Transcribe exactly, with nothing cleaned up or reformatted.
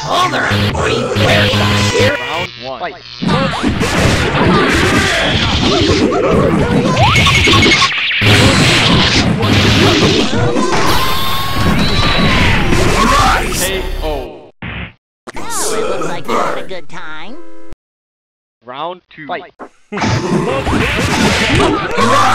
Hold her, everybody. Where's the here? Round one. Fight. K O. Oh, it looks like you had a good time. Round two. Fight.